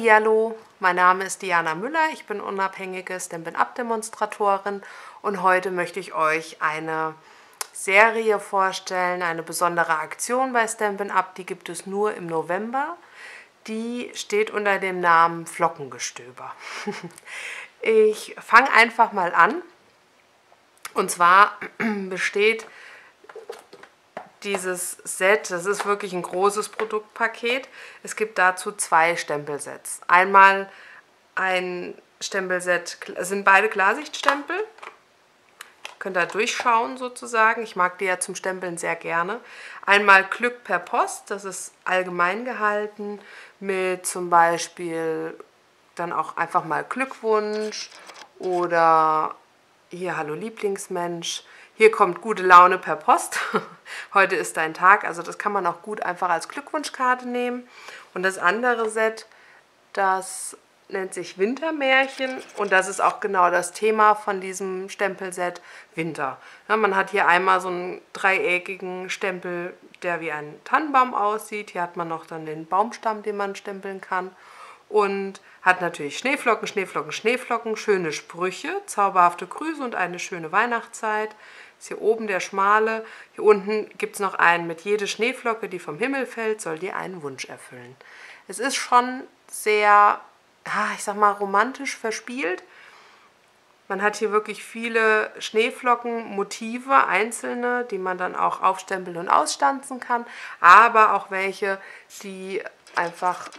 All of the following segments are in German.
Hallihallo, mein Name ist Diana Müller, ich bin unabhängige Stampin' Up! Demonstratorin und heute möchte ich euch eine Serie vorstellen, eine besondere Aktion bei Stampin' Up!, die gibt es nur im November. Die steht unter dem Namen Flockengestöber. Ich fange einfach mal an und zwar besteht dieses Set, das ist wirklich ein großes Produktpaket. Es gibt dazu 2 Stempelsets. Einmal ein Stempelset, es sind beide Klarsichtstempel. Könnt ihr durchschauen sozusagen. Ich mag die ja zum Stempeln sehr gerne. Einmal Glück per Post, das ist allgemein gehalten mit zum Beispiel dann auch einfach mal Glückwunsch oder hier Hallo Lieblingsmensch. Hier kommt gute Laune per Post. Heute ist dein Tag. Also das kann man auch gut einfach als Glückwunschkarte nehmen. Und das andere Set, das nennt sich Wintermärchen. Und das ist auch genau das Thema von diesem Stempelset Winter. Ja, man hat hier einmal so einen dreieckigen Stempel, der wie ein Tannenbaum aussieht. Hier hat man noch dann den Baumstamm, den man stempeln kann. Und hat natürlich Schneeflocken, Schneeflocken, Schneeflocken, schöne Sprüche, zauberhafte Grüße und eine schöne Weihnachtszeit. Ist hier oben der schmale. Hier unten gibt es noch einen mit jede Schneeflocke, die vom Himmel fällt, soll dir einen Wunsch erfüllen. Es ist schon sehr, ich sag mal, romantisch verspielt. Man hat hier wirklich viele Schneeflocken-Motive, einzelne, die man dann auch aufstempeln und ausstanzen kann, aber auch welche, die einfach,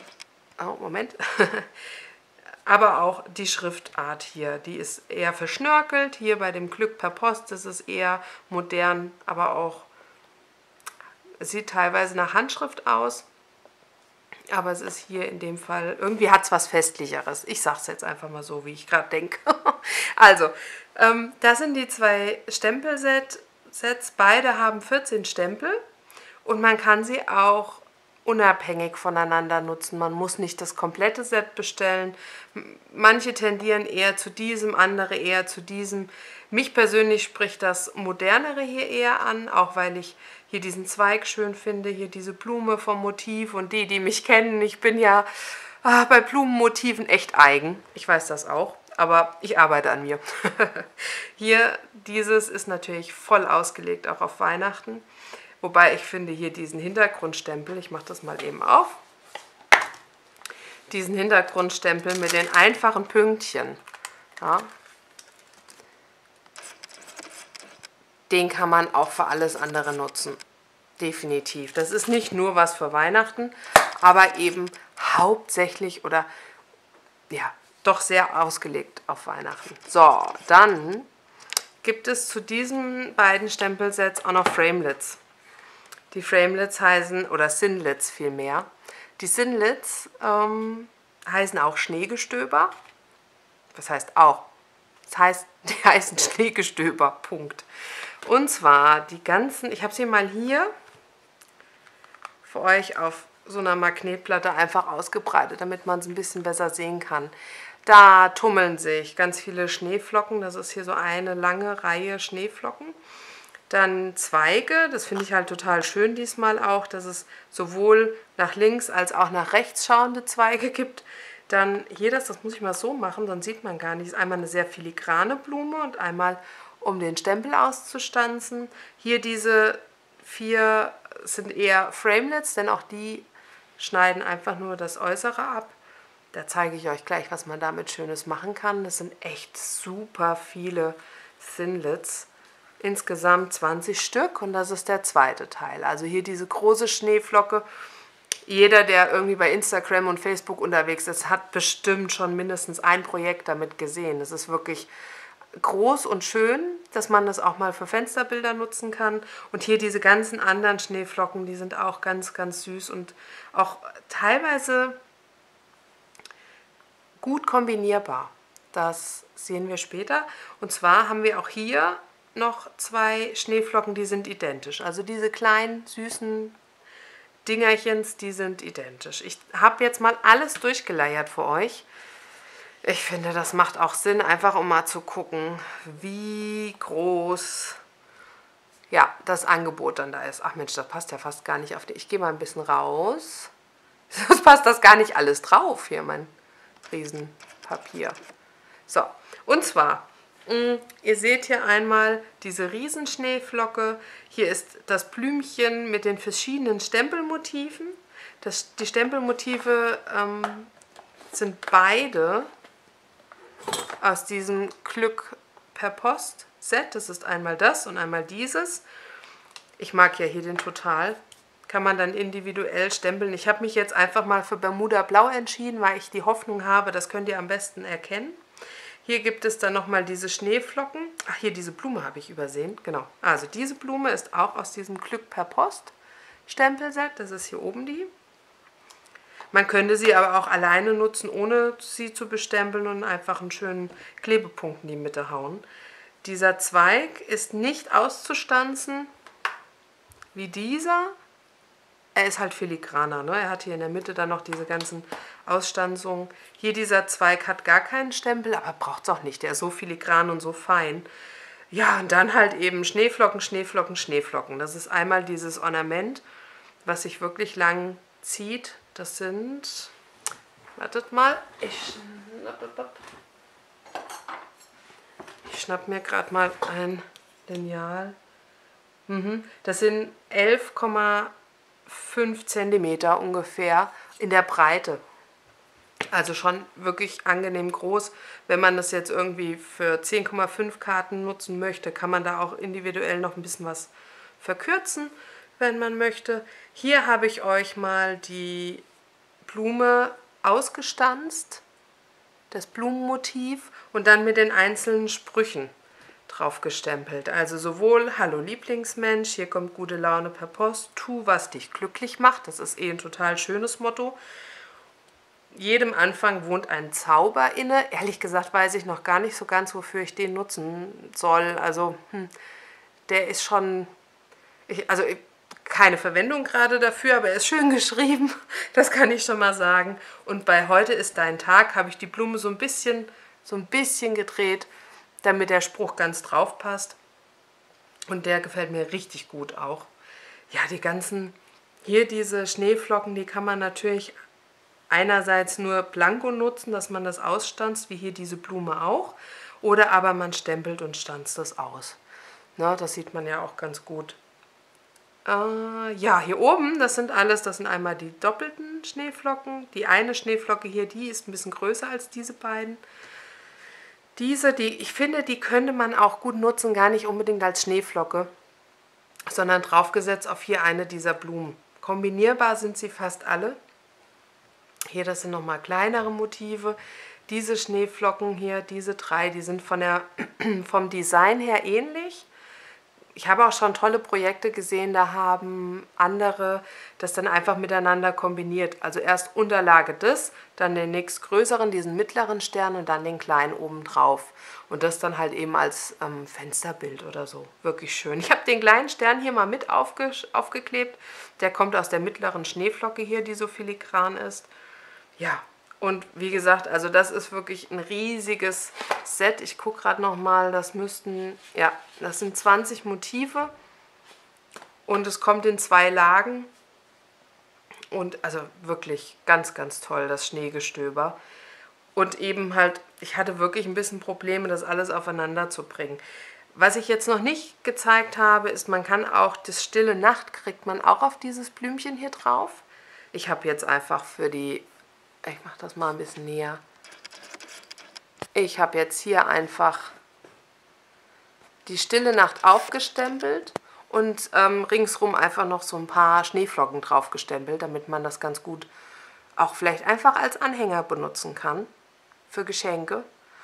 aber auch die Schriftart hier, die ist eher verschnörkelt. Hier bei dem Glück per Post, das ist eher modern, aber auch, es sieht teilweise nach Handschrift aus. Aber es ist hier in dem Fall, irgendwie hat es was Festlicheres. Ich sage es jetzt einfach mal so, wie ich gerade denke. Also, das sind die 2 Stempelsets. Beide haben 14 Stempel und man kann sie auch unabhängig voneinander nutzen. Man muss nicht das komplette Set bestellen. Manche tendieren eher zu diesem, andere eher zu diesem. Mich persönlich spricht das Modernere hier eher an, auch weil ich hier diesen Zweig schön finde, hier diese Blume vom Motiv und die mich kennen. Ich bin ja bei Blumenmotiven echt eigen. Ich weiß das auch, aber ich arbeite an mir. Hier, dieses ist natürlich voll ausgelegt, auch auf Weihnachten. Wobei ich finde hier diesen Hintergrundstempel, ich mache das mal eben auf, diesen Hintergrundstempel mit den einfachen Pünktchen, ja, den kann man auch für alles andere nutzen. Definitiv. Das ist nicht nur was für Weihnachten, aber eben hauptsächlich oder ja, doch sehr ausgelegt auf Weihnachten. So, dann gibt es zu diesen beiden Stempelsets auch noch Framelits. Die Framelits heißen, oder Sinlits vielmehr, die Sinlits heißen auch Schneegestöber. Das heißt auch, die heißen Schneegestöber, Punkt. Und zwar die ganzen, ich habe sie mal hier für euch auf so einer Magnetplatte einfach ausgebreitet, damit man es ein bisschen besser sehen kann. Da tummeln sich ganz viele Schneeflocken, das ist hier so eine lange Reihe Schneeflocken. Dann Zweige, das finde ich halt total schön diesmal auch, dass es sowohl nach links als auch nach rechts schauende Zweige gibt. Dann hier das muss ich mal so machen, dann sieht man gar nicht. Das ist einmal eine sehr filigrane Blume und einmal um den Stempel auszustanzen. Hier diese 4 sind eher Framelits, denn auch die schneiden einfach nur das Äußere ab. Da zeige ich euch gleich, was man damit Schönes machen kann. Das sind echt super viele Sinlits. Insgesamt 20 Stück und das ist der zweite Teil. Also hier diese große Schneeflocke. Jeder, der irgendwie bei Instagram und Facebook unterwegs ist, hat bestimmt schon mindestens ein Projekt damit gesehen. Das ist wirklich groß und schön, dass man das auch mal für Fensterbilder nutzen kann. Und hier diese ganzen anderen Schneeflocken, die sind auch ganz, ganz süß und auch teilweise gut kombinierbar. Das sehen wir später. Und zwar haben wir auch hier noch 2 Schneeflocken, die sind identisch. Also diese kleinen, süßen Dingerchens, die sind identisch. Ich habe jetzt mal alles durchgeleiert für euch. Ich finde, das macht auch Sinn, einfach um mal zu gucken, wie groß ja, das Angebot dann da ist. Ach Mensch, das passt ja fast gar nicht auf die. Ich gehe mal ein bisschen raus. Sonst passt das gar nicht alles drauf. Hier mein Riesenpapier. So, und zwar, ihr seht hier einmal diese Riesenschneeflocke. Hier ist das Blümchen mit den verschiedenen Stempelmotiven. Die Stempelmotive sind beide aus diesem Glück per Post Set. Das ist einmal das und einmal dieses. Ich mag ja hier den Total. Kann man dann individuell stempeln. Ich habe mich jetzt einfach mal für Bermuda Blau entschieden, weil ich die Hoffnung habe, das könnt ihr am besten erkennen. Hier gibt es dann nochmal diese Schneeflocken. Ach, hier diese Blume habe ich übersehen. Genau. Also diese Blume ist auch aus diesem Glück per Post Stempelset. Das ist hier oben die. Man könnte sie aber auch alleine nutzen, ohne sie zu bestempeln und einfach einen schönen Klebepunkt in die Mitte hauen. Dieser Zweig ist nicht auszustanzen wie dieser. Er ist halt filigraner, ne? Er hat hier in der Mitte dann noch diese ganzen Ausstanzungen. Hier dieser Zweig hat gar keinen Stempel, aber braucht es auch nicht. Der ist so filigran und so fein. Ja, und dann halt eben Schneeflocken, Schneeflocken, Schneeflocken. Das ist einmal dieses Ornament, was sich wirklich lang zieht. Das sind, wartet mal, ich schnapp mir gerade mal ein Lineal. Das sind 11,5 cm ungefähr in der Breite. Also schon wirklich angenehm groß. Wenn man das jetzt irgendwie für 10,5 Karten nutzen möchte, kann man da auch individuell noch ein bisschen was verkürzen, wenn man möchte. Hier habe ich euch mal die Blume ausgestanzt, das Blumenmotiv und dann mit den einzelnen Sprüchen drauf gestempelt. Also sowohl Hallo Lieblingsmensch, hier kommt gute Laune per Post, tu, was dich glücklich macht. Das ist ein total schönes Motto. Jedem Anfang wohnt ein Zauber inne. Ehrlich gesagt weiß ich noch gar nicht so ganz, wofür ich den nutzen soll. Also der ist schon, keine Verwendung gerade dafür, aber er ist schön geschrieben. Das kann ich schon mal sagen. Und bei Heute ist dein Tag habe ich die Blume so ein bisschen gedreht, damit der Spruch ganz drauf passt. Und der gefällt mir richtig gut auch. Ja, die ganzen, hier diese Schneeflocken, die kann man natürlich einerseits nur blanko nutzen, dass man das ausstanzt, wie hier diese Blume auch. Oder aber man stempelt und stanzt das aus. Na, das sieht man ja auch ganz gut. Ja, hier oben, das sind einmal die doppelten Schneeflocken. Die eine Schneeflocke hier, die ist ein bisschen größer als diese beiden. Ich finde, die könnte man auch gut nutzen, gar nicht unbedingt als Schneeflocke, sondern draufgesetzt auf hier eine dieser Blumen. Kombinierbar sind sie fast alle. Hier, das sind nochmal kleinere Motive. Diese Schneeflocken hier, diese drei, die sind vom Design her ähnlich. Ich habe auch schon tolle Projekte gesehen, da haben andere das dann einfach miteinander kombiniert. Also erst Unterlage das, dann den nächstgrößeren, diesen mittleren Stern und dann den kleinen oben drauf. Und das dann halt eben als Fensterbild oder so. Wirklich schön. Ich habe den kleinen Stern hier mal mit aufgeklebt. Der kommt aus der mittleren Schneeflocke hier, die so filigran ist. Ja, und wie gesagt, also das ist wirklich ein riesiges Set. Ich gucke gerade nochmal, das sind 20 Motive und es kommt in 2 Lagen. Und also wirklich ganz, ganz toll, das Schneegestöber. Und eben halt, ich hatte wirklich ein bisschen Probleme, das alles aufeinander zu bringen. Was ich jetzt noch nicht gezeigt habe, ist, man kann auch das Stille Nacht, kriegt man auch auf dieses Blümchen hier drauf. Ich habe jetzt einfach ich mache das mal ein bisschen näher. Ich habe jetzt hier einfach die Stille Nacht aufgestempelt und ringsrum einfach noch so ein paar Schneeflocken drauf gestempelt, damit man das ganz gut auch vielleicht einfach als Anhänger benutzen kann für Geschenke.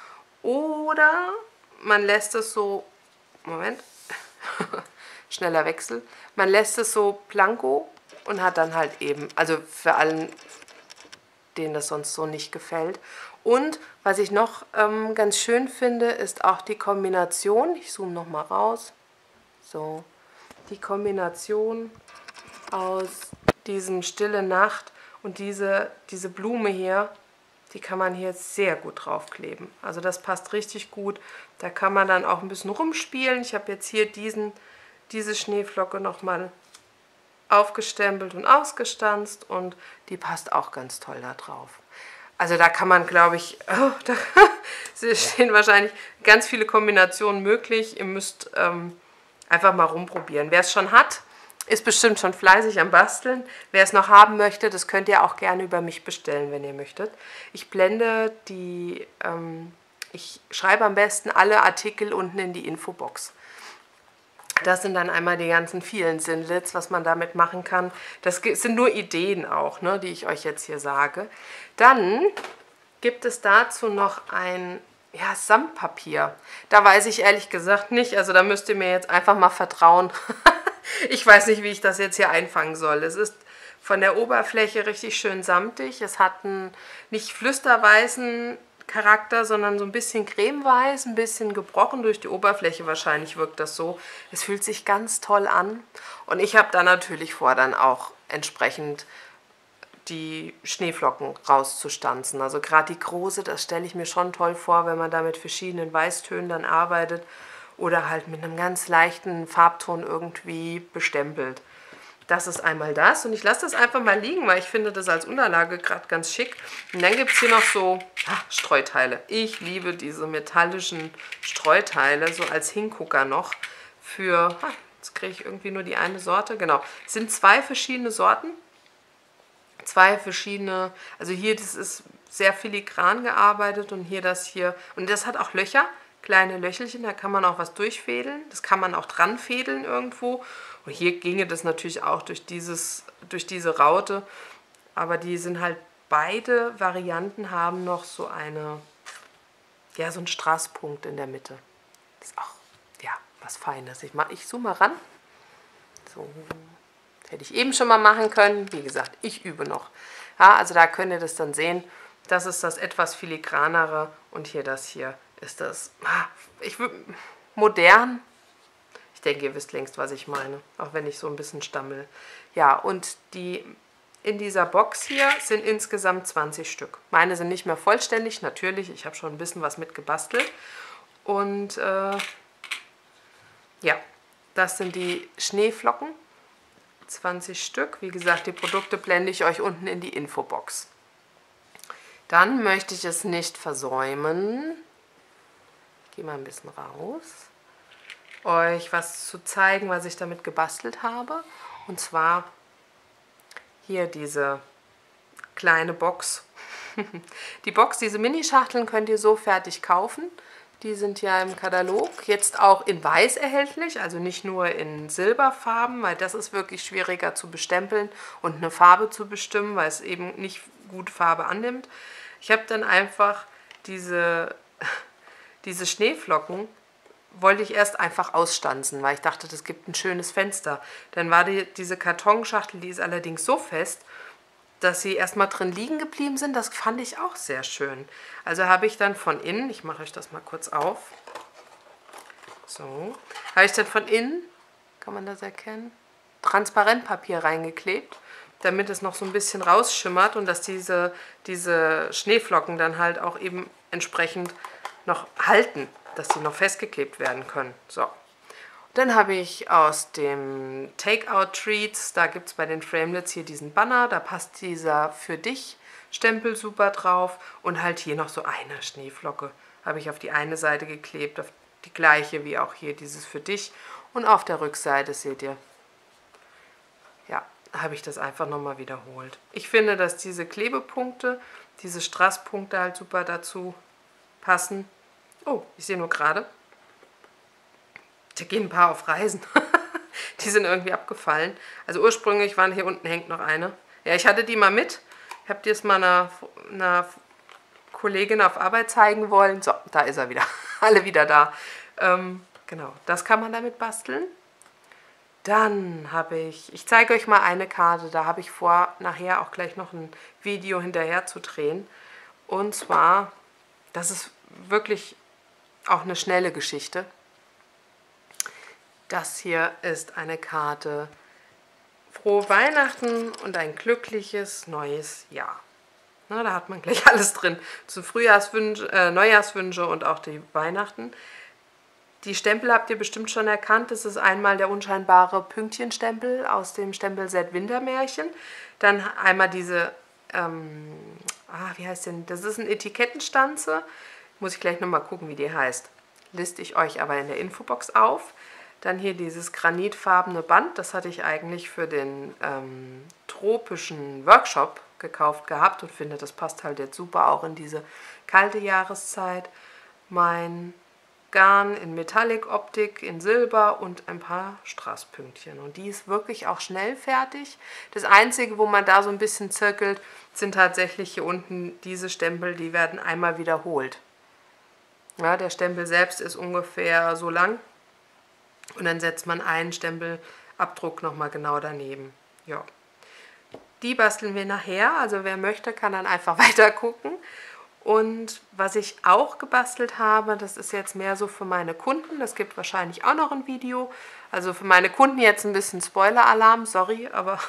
Oder man lässt es so, Moment, schneller Wechsel, man lässt es so blanko und hat dann halt eben, also für allen, denen das sonst so nicht gefällt. Und was ich noch ganz schön finde, ist auch die Kombination. Ich zoome nochmal raus. So, die Kombination aus diesem Stille Nacht und diese Blume hier, die kann man hier sehr gut draufkleben. Also das passt richtig gut. Da kann man dann auch ein bisschen rumspielen. Ich habe jetzt hier diese Schneeflocke nochmal aufgestempelt und ausgestanzt und die passt auch ganz toll da drauf. Also da kann man, glaube ich, da stehen wahrscheinlich ganz viele Kombinationen möglich. Ihr müsst einfach mal rumprobieren. Wer es schon hat, ist bestimmt schon fleißig am Basteln. Wer es noch haben möchte, das könnt ihr auch gerne über mich bestellen, wenn ihr möchtet. Ich blende ich schreibe am besten alle Artikel unten in die Infobox. Das sind dann einmal die ganzen vielen Sinlets, was man damit machen kann. Das sind nur Ideen auch, ne, die ich euch jetzt hier sage. Dann gibt es dazu noch ein Samtpapier. Da weiß ich ehrlich gesagt nicht, also da müsst ihr mir jetzt einfach mal vertrauen. Ich weiß nicht, wie ich das jetzt hier einfangen soll. Es ist von der Oberfläche richtig schön samtig. Es hat einen nicht flüsterweißen Charakter, sondern so ein bisschen cremeweiß, ein bisschen gebrochen durch die Oberfläche. Wahrscheinlich wirkt das so. Es fühlt sich ganz toll an. Und ich habe da natürlich vor, dann auch entsprechend die Schneeflocken rauszustanzen. Also gerade die große, das stelle ich mir schon toll vor, wenn man da mit verschiedenen Weißtönen dann arbeitet oder halt mit einem ganz leichten Farbton irgendwie bestempelt. Das ist einmal das und ich lasse das einfach mal liegen, weil ich finde das als Unterlage gerade ganz schick. Und dann gibt es hier noch so Streuteile. Ich liebe diese metallischen Streuteile, so als Hingucker noch für, jetzt kriege ich irgendwie nur die eine Sorte, genau. Es sind 2 verschiedene Sorten, 2 verschiedene, also hier das ist sehr filigran gearbeitet und hier das hier, und das hat auch Löcher, kleine Löchelchen, da kann man auch was durchfädeln, das kann man auch dran fädeln irgendwo. Und hier ginge das natürlich auch durch diese Raute, aber die sind halt, beide Varianten haben noch so so einen Straßpunkt in der Mitte. Das ist auch, was Feines. Ich zoome mal ran. So, das hätte ich eben schon mal machen können. Wie gesagt, ich übe noch. Ja, also da könnt ihr das dann sehen. Das ist das etwas filigranere und das hier ist das, modern. Ich denke, ihr wisst längst, was ich meine, auch wenn ich so ein bisschen stammel. Ja, und in dieser Box hier sind insgesamt 20 Stück. Meine sind nicht mehr vollständig, natürlich. Ich habe schon ein bisschen was mit gebastelt. Und das sind die Schneeflocken. 20 Stück. Wie gesagt, die Produkte blende ich euch unten in die Infobox. Dann möchte ich es nicht versäumen. Ich gehe mal ein bisschen raus. Euch was zu zeigen, was ich damit gebastelt habe. Und zwar hier diese kleine Box. Die Box, diese Minischachteln könnt ihr so fertig kaufen. Die sind ja im Katalog. Jetzt auch in weiß erhältlich, also nicht nur in Silberfarben, weil das ist wirklich schwieriger zu bestempeln und eine Farbe zu bestimmen, weil es eben nicht gut Farbe annimmt. Ich habe dann einfach diese Schneeflocken wollte ich erst einfach ausstanzen, weil ich dachte, das gibt ein schönes Fenster. Dann war diese Kartonschachtel, die ist allerdings so fest, dass sie erstmal drin liegen geblieben sind. Das fand ich auch sehr schön. Also habe ich dann von innen, ich mache euch das mal kurz auf, so, habe ich dann von innen, kann man das erkennen, Transparentpapier reingeklebt, damit es noch so ein bisschen rausschimmert und dass diese Schneeflocken dann halt auch eben entsprechend noch halten, dass die noch festgeklebt werden können. So. Dann habe ich aus dem Takeout Treats, da gibt es bei den Framelits hier diesen Banner, da passt dieser Für dich Stempel super drauf und halt hier noch so eine Schneeflocke habe ich auf die eine Seite geklebt, auf die gleiche wie auch hier dieses Für dich und auf der Rückseite seht ihr, ja, habe ich das einfach nochmal wiederholt. Ich finde, dass diese Klebepunkte, diese Straßpunkte halt super dazu passen. Oh, ich sehe nur gerade, da gehen ein paar auf Reisen. Die sind irgendwie abgefallen. Also ursprünglich waren hier unten hängt noch eine. Ja, ich hatte die mal mit. Ich habe die jetzt mal einer Kollegin auf Arbeit zeigen wollen. So, da ist er wieder. Alle wieder da. Genau, das kann man damit basteln. Dann habe ich zeige euch mal eine Karte. Da habe ich vor, nachher auch gleich noch ein Video hinterher zu drehen. Und zwar, das ist wirklich auch eine schnelle Geschichte. Das hier ist eine Karte Frohe Weihnachten und ein glückliches neues Jahr. Na, da hat man gleich alles drin. Zu Neujahrswünsche und auch die Weihnachten. Die Stempel habt ihr bestimmt schon erkannt. Das ist einmal der unscheinbare Pünktchenstempel aus dem Stempelset Wintermärchen. Dann einmal diese, wie heißt denn? Das ist eine Etikettenstanze. Muss ich gleich nochmal gucken, wie die heißt. Liste ich euch aber in der Infobox auf. Dann hier dieses granitfarbene Band. Das hatte ich eigentlich für den tropischen Workshop gekauft gehabt und finde, das passt halt jetzt super auch in diese kalte Jahreszeit. Mein Garn in Metallic-Optik, in Silber und ein paar Straßpünktchen. Und die ist wirklich auch schnell fertig. Das Einzige, wo man da so ein bisschen zirkelt, sind tatsächlich hier unten diese Stempel, die werden einmal wiederholt. Ja, der Stempel selbst ist ungefähr so lang und dann setzt man einen Stempelabdruck nochmal genau daneben. Ja. Die basteln wir nachher, also wer möchte, kann dann einfach weiter gucken. Und was ich auch gebastelt habe, das ist jetzt mehr so für meine Kunden, das gibt wahrscheinlich auch noch ein Video. Also für meine Kunden jetzt ein bisschen Spoiler-Alarm, sorry, aber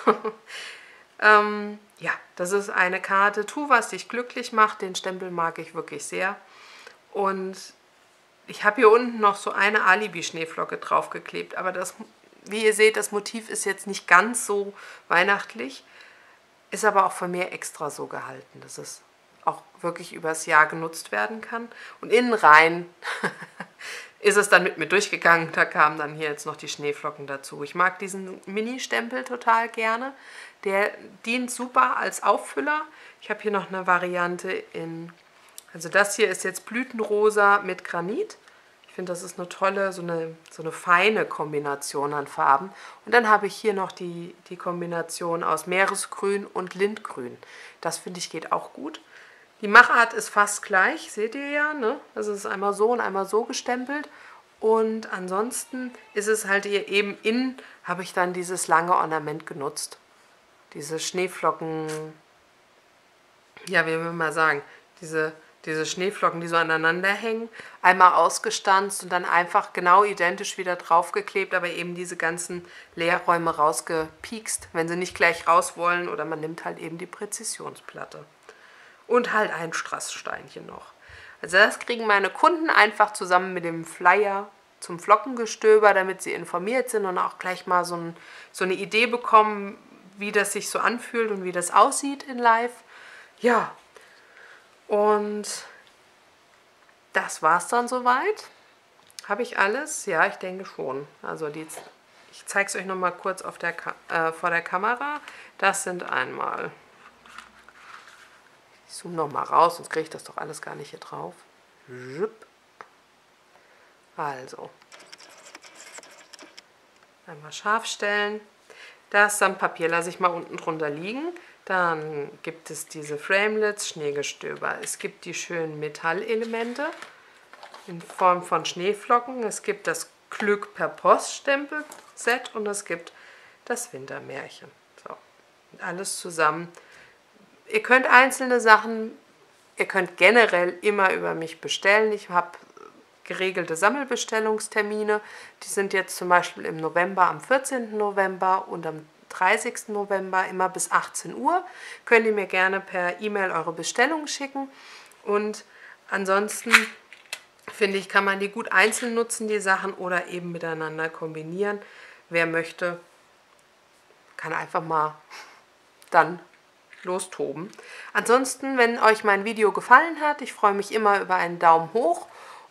ja, das ist eine Karte, tu was dich glücklich macht, den Stempel mag ich wirklich sehr. Und ich habe hier unten noch so eine Alibi-Schneeflocke draufgeklebt, aber das, wie ihr seht, das Motiv ist jetzt nicht ganz so weihnachtlich, ist aber auch von mir extra so gehalten, dass es auch wirklich übers Jahr genutzt werden kann. Und innen rein ist es dann mit mir durchgegangen, da kamen dann hier jetzt noch die Schneeflocken dazu. Ich mag diesen Mini-Stempel total gerne, der dient super als Auffüller. Ich habe hier noch eine Variante in, also das hier ist jetzt Blütenrosa mit Granit. Ich finde, das ist eine tolle, so eine feine Kombination an Farben. Und dann habe ich hier noch die Kombination aus Meeresgrün und Lindgrün. Das finde ich geht auch gut. Die Machart ist fast gleich, seht ihr ja, ne? Also es ist einmal so und einmal so gestempelt. Und ansonsten ist es halt hier eben innen, habe ich dann dieses lange Ornament genutzt. Diese Schneeflocken, ja, wie will man mal sagen, diese Schneeflocken, die so aneinander hängen, einmal ausgestanzt und dann einfach genau identisch wieder draufgeklebt, aber eben diese ganzen Leerräume rausgepiekst, wenn sie nicht gleich raus wollen, oder man nimmt halt eben die Präzisionsplatte. Und halt ein Strasssteinchen noch. Also das kriegen meine Kunden einfach zusammen mit dem Flyer zum Flockengestöber, damit sie informiert sind und auch gleich mal so eine Idee bekommen, wie das sich so anfühlt und wie das aussieht in live. Ja, und das war's dann soweit. Habe ich alles? Ja, ich denke schon. Also ich zeige es euch nochmal kurz vor der Kamera. Das sind einmal... Ich zoome nochmal raus, sonst kriege ich das doch alles gar nicht hier drauf. Also, einmal scharf stellen. Das Sandpapier lasse ich mal unten drunter liegen. Dann gibt es diese Framelits, Schneegestöber. Es gibt die schönen Metallelemente in Form von Schneeflocken. Es gibt das Glück per Post Stempelset und es gibt das Wintermärchen. So, und alles zusammen. Ihr könnt einzelne Sachen, ihr könnt generell immer über mich bestellen. Ich habe geregelte Sammelbestellungstermine. Die sind jetzt zum Beispiel im November, am 14. November und am 30. November immer bis 18 Uhr. Könnt ihr mir gerne per E-Mail eure Bestellung schicken. Und ansonsten finde ich, kann man die gut einzeln nutzen, die Sachen, oder eben miteinander kombinieren. Wer möchte, kann einfach mal dann lostoben. Ansonsten, wenn euch mein Video gefallen hat, ich freue mich immer über einen Daumen hoch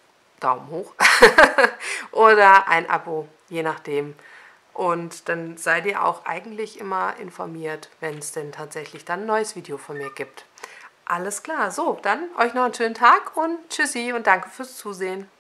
oder ein Abo, je nachdem. Und dann seid ihr auch eigentlich immer informiert, wenn es denn tatsächlich dann ein neues Video von mir gibt. Alles klar, so, dann euch noch einen schönen Tag und tschüssi und danke fürs Zusehen.